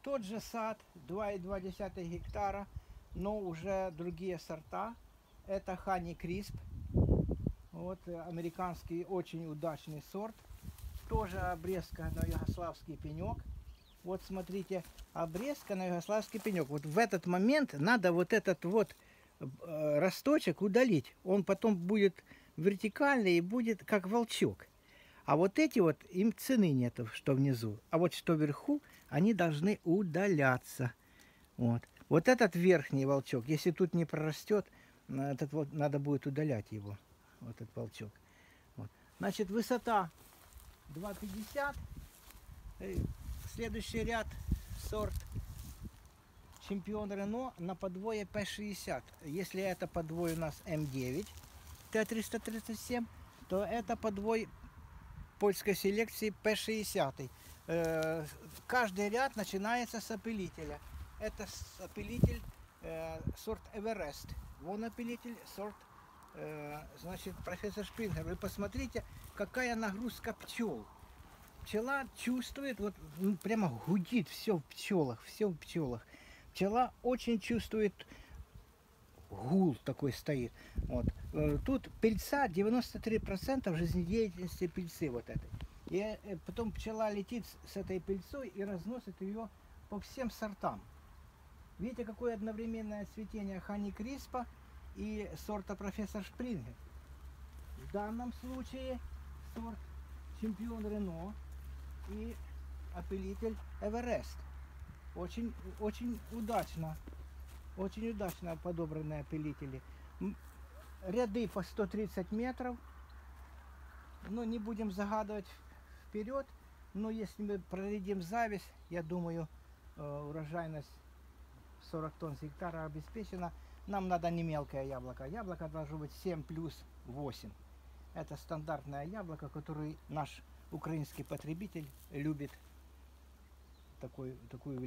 Тот же сад, 2,2 гектара, но уже другие сорта. Это Honey Crisp. Вот американский очень удачный сорт. Тоже обрезка на югославский пенек. Вот смотрите, обрезка на югославский пенек. Вот в этот момент надо вот этот вот росточек удалить. Он потом будет вертикальный и будет как волчок. А вот эти вот, им цены нету, что внизу. А вот что вверху, они должны удаляться. Вот. Вот этот верхний волчок, если тут не прорастет, этот вот надо будет удалять его. Вот этот волчок. Вот. Значит, высота 2,50. Следующий ряд сорт Чемпион Рено на подвое P60. Если это подвой у нас М9 Т337, то это подвой польской селекции P60. Каждый ряд начинается с опылителя. Это опылитель сорт Эверест. Вон опылитель сорт значит, профессор Шпрингер. Вы посмотрите, какая нагрузка пчел. Пчела чувствует, вот прямо гудит все в пчелах, все в пчелах. Пчела очень чувствует, гул такой стоит. Вот. Тут пыльца, 93% жизнедеятельности пыльцы вот этой. И потом пчела летит с этой пыльцой и разносит ее по всем сортам. Видите, какое одновременное цветение Honey Crisp и сорта профессор Шпрингер. В данном случае сорт Чемпион Рено и опылитель Эверест. Очень удачно подобранные опылители. Ряды по 130 метров. Но не будем загадывать вперед. Но если мы проредим зависть, я думаю, урожайность 40 тонн с гектара обеспечена. Нам надо не мелкое яблоко. Яблоко должно быть 7 плюс 8. Это стандартное яблоко, которое наш украинский потребитель любит такую